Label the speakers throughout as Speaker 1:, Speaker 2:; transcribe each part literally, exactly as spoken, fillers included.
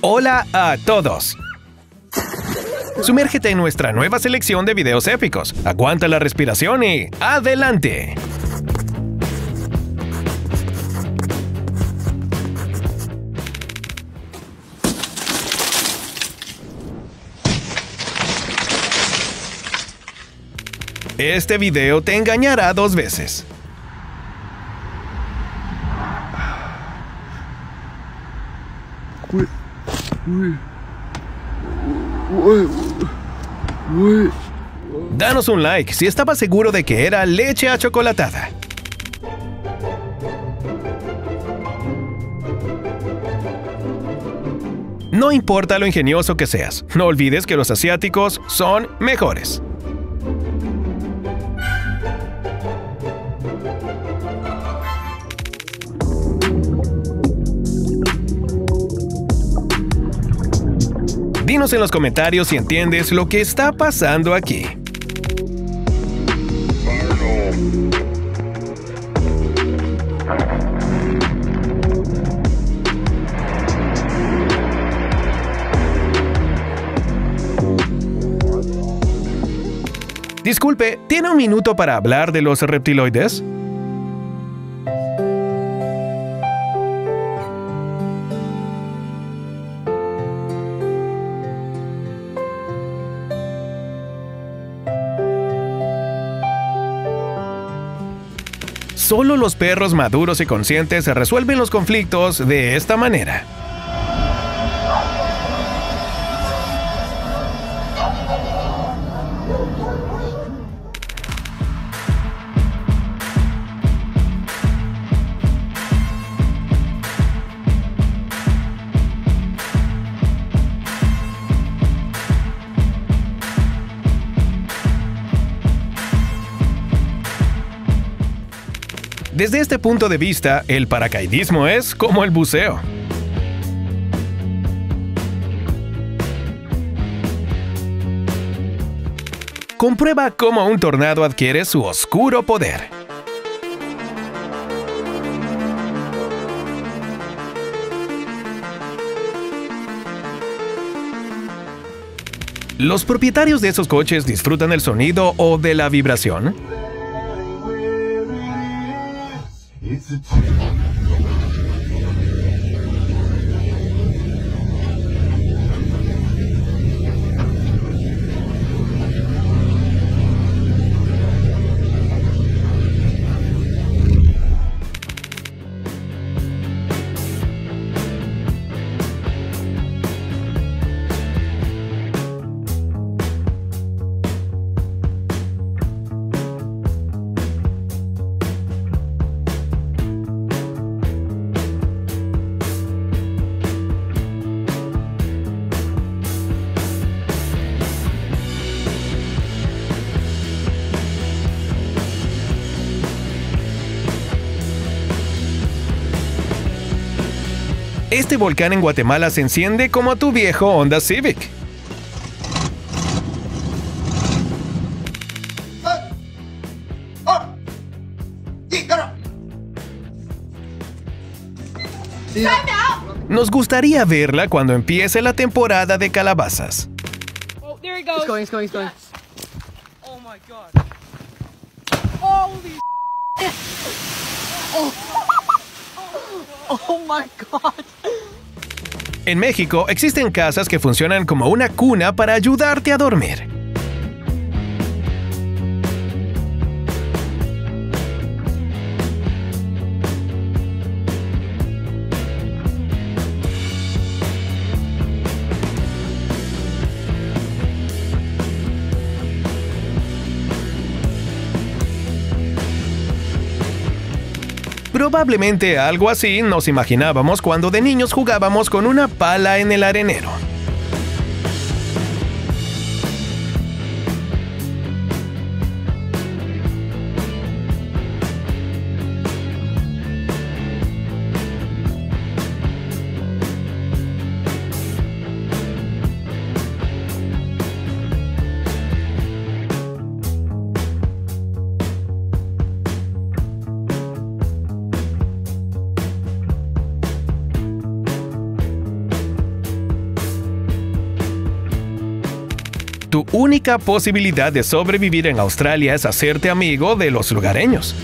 Speaker 1: Hola a todos. Sumérgete en nuestra nueva selección de videos épicos. Aguanta la respiración y ¡adelante! Este video te engañará dos veces. Danos un like si estabas seguro de que era leche achocolatada. No importa lo ingenioso que seas, no olvides que los asiáticos son mejores. Dinos en los comentarios si entiendes lo que está pasando aquí. Disculpe, ¿tiene un minuto para hablar de los reptiloides? Solo los perros maduros y conscientes resuelven los conflictos de esta manera. Desde este punto de vista, el paracaidismo es como el buceo. Comprueba cómo un tornado adquiere su oscuro poder. ¿Los propietarios de esos coches disfrutan el sonido o de la vibración? Este volcán en Guatemala se enciende como tu viejo Honda Civic. Nos gustaría verla cuando empiece la temporada de calabazas.
Speaker 2: Oh, there he goes. He's going, he's going, he's going. Oh my god. Holy oh. Oh my god.
Speaker 1: En México existen casas que funcionan como una cuna para ayudarte a dormir. Probablemente algo así nos imaginábamos cuando de niños jugábamos con una pala en el arenero. Tu única posibilidad de sobrevivir en Australia es hacerte amigo de los lugareños.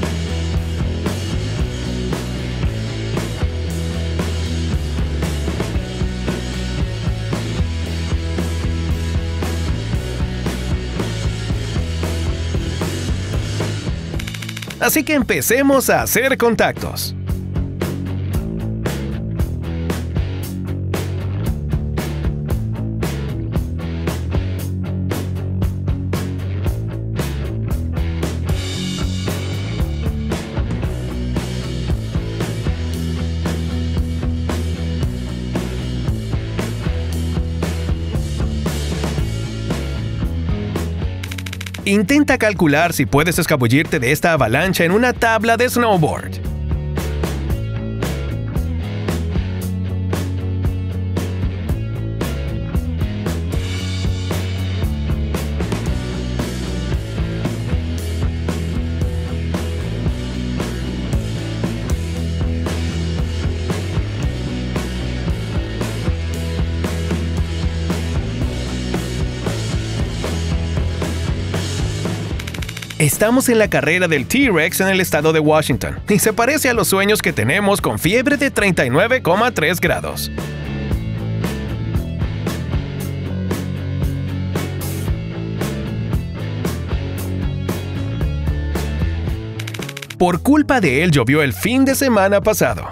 Speaker 1: Así que empecemos a hacer contactos. Intenta calcular si puedes escabullirte de esta avalancha en una tabla de snowboard. Estamos en la carrera del T-Rex en el estado de Washington, y se parece a los sueños que tenemos con fiebre de treinta y nueve coma tres grados. Por culpa de él llovió el fin de semana pasado.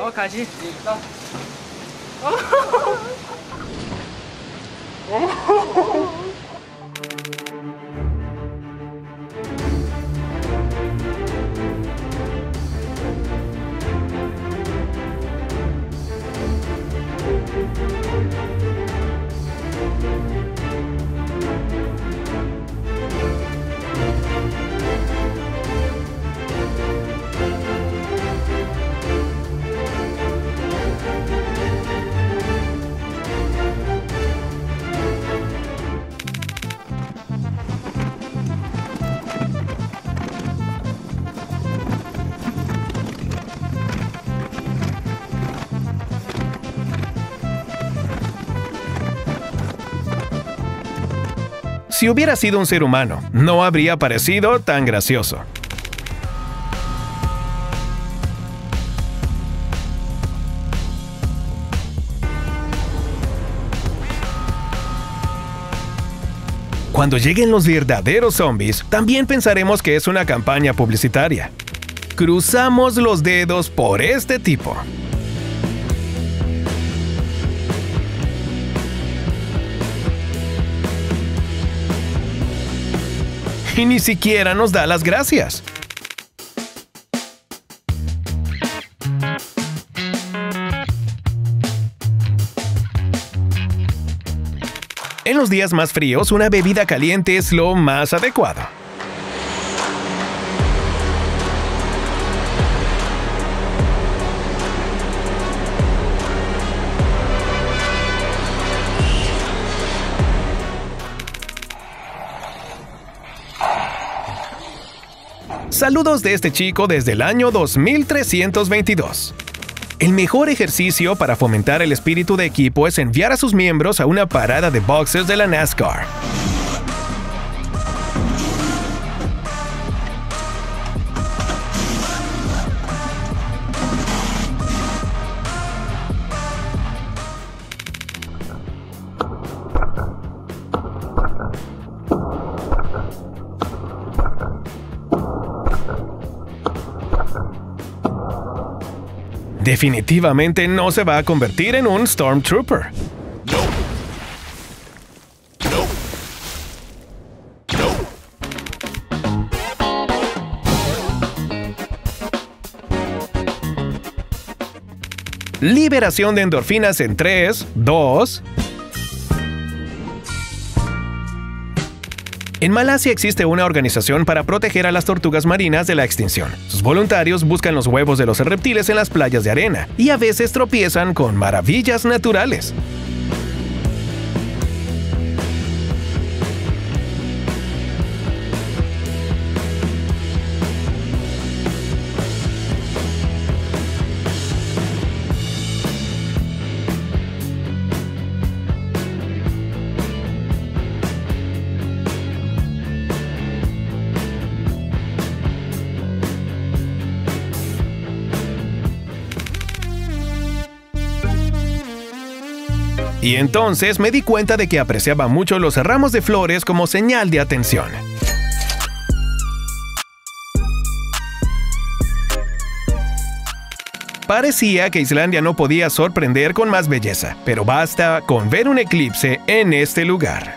Speaker 1: Si hubiera sido un ser humano, no habría parecido tan gracioso. Cuando lleguen los verdaderos zombies, también pensaremos que es una campaña publicitaria. Cruzamos los dedos por este tipo. Y ni siquiera nos da las gracias. En los días más fríos, una bebida caliente es lo más adecuado. Saludos de este chico desde el año dos mil trescientos veintidós. El mejor ejercicio para fomentar el espíritu de equipo es enviar a sus miembros a una parada de boxers de la NASCAR. Definitivamente no se va a convertir en un Stormtrooper. Liberación de endorfinas en tres, dos... En Malasia existe una organización para proteger a las tortugas marinas de la extinción. Sus voluntarios buscan los huevos de los reptiles en las playas de arena y a veces tropiezan con maravillas naturales. Y entonces me di cuenta de que apreciaba mucho los ramos de flores como señal de atención. Parecía que Islandia no podía sorprender con más belleza, pero basta con ver un eclipse en este lugar.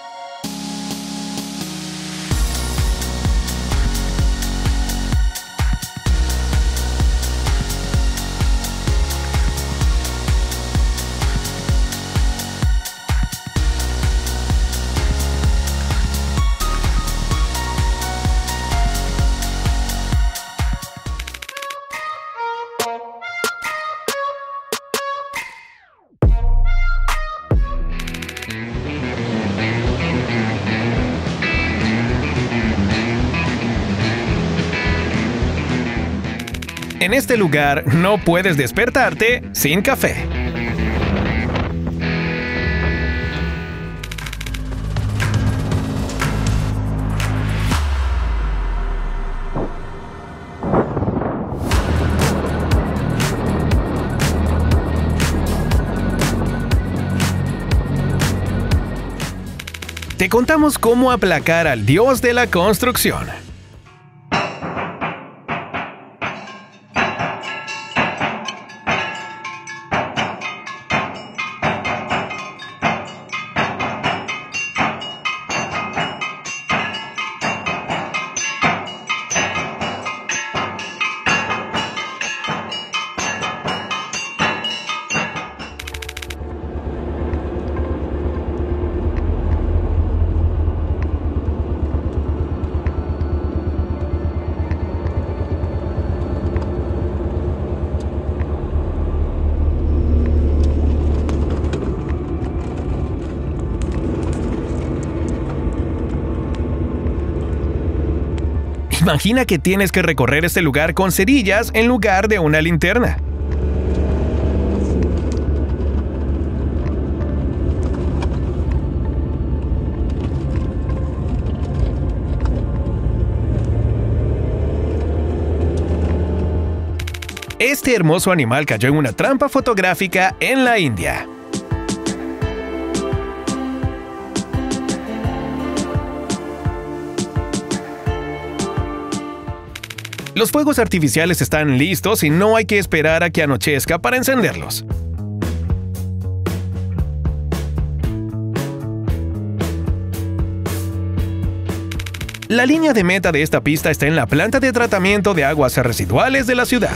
Speaker 1: En este lugar no puedes despertarte sin café. Te contamos cómo aplacar al dios de la construcción. Imagina que tienes que recorrer este lugar con cerillas en lugar de una linterna. Este hermoso animal cayó en una trampa fotográfica en la India. Los fuegos artificiales están listos y no hay que esperar a que anochezca para encenderlos. La línea de meta de esta pista está en la planta de tratamiento de aguas residuales de la ciudad.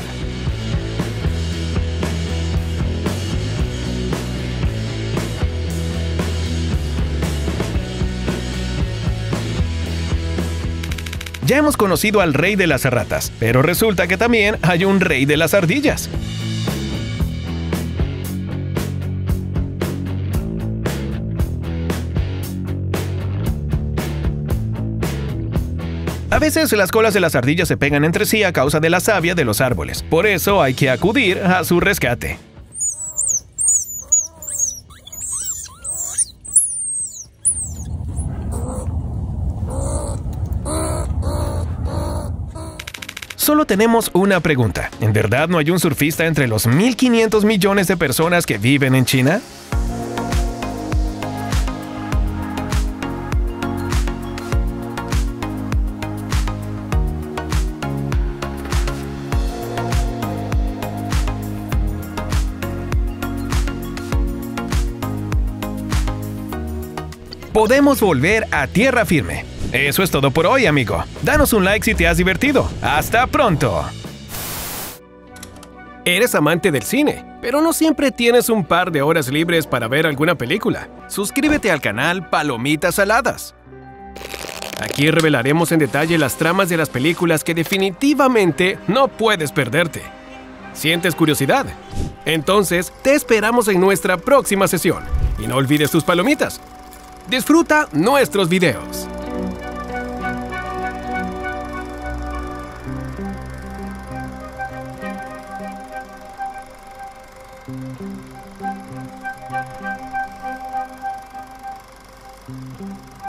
Speaker 1: Ya hemos conocido al rey de las ratas, pero resulta que también hay un rey de las ardillas. A veces las colas de las ardillas se pegan entre sí a causa de la savia de los árboles, por eso hay que acudir a su rescate. Solo tenemos una pregunta. ¿En verdad no hay un surfista entre los mil quinientos millones de personas que viven en China? Podemos volver a tierra firme. Eso es todo por hoy, amigo. Danos un like si te has divertido. ¡Hasta pronto! Eres amante del cine, pero no siempre tienes un par de horas libres para ver alguna película. Suscríbete al canal Palomitas Saladas. Aquí revelaremos en detalle las tramas de las películas que definitivamente no puedes perderte. ¿Sientes curiosidad? Entonces, te esperamos en nuestra próxima sesión. Y no olvides tus palomitas. Disfruta nuestros videos. Thank you.